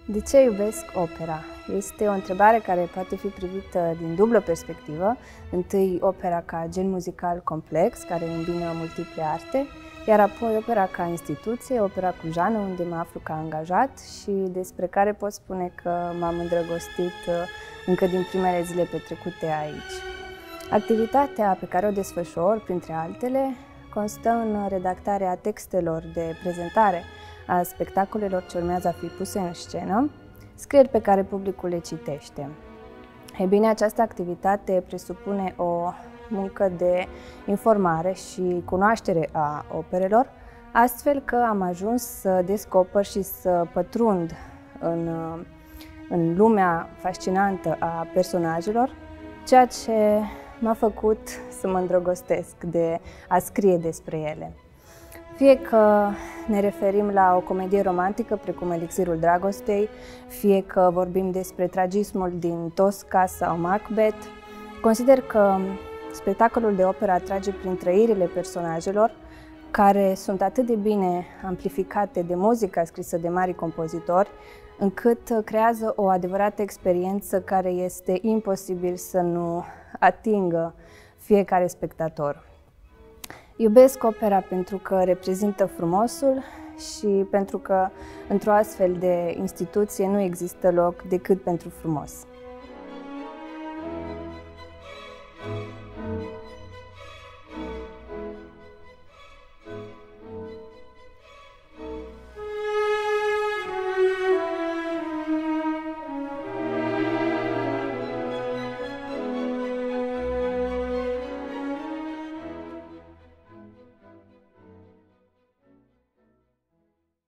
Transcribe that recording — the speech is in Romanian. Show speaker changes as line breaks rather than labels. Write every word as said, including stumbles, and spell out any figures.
De ce iubesc opera? Este o întrebare care poate fi privită din dublă perspectivă. Întâi, opera ca gen muzical complex, care îmbină multiple arte, iar apoi opera ca instituție, opera Clujană, unde mă aflu ca angajat și despre care pot spune că m-am îndrăgostit încă din primele zile petrecute aici. Activitatea pe care o desfășor, printre altele, constă în redactarea textelor de prezentare a spectacolelor ce urmează a fi puse în scenă, scrieri pe care publicul le citește. Ei bine, această activitate presupune o muncă de informare și cunoaștere a operelor, astfel că am ajuns să descoper și să pătrund în, în lumea fascinantă a personajelor, ceea ce m-a făcut să mă îndrăgostesc de a scrie despre ele. Fie că ne referim la o comedie romantică precum Elixirul Dragostei, fie că vorbim despre tragismul din Tosca sau Macbeth, consider că spectacolul de operă atrage prin trăirile personajelor, care sunt atât de bine amplificate de muzica scrisă de mari compozitori, încât creează o adevărată experiență care este imposibil să nu atingă fiecare spectator. Iubesc opera pentru că reprezintă frumosul și pentru că într-o astfel de instituție nu există loc decât pentru frumos.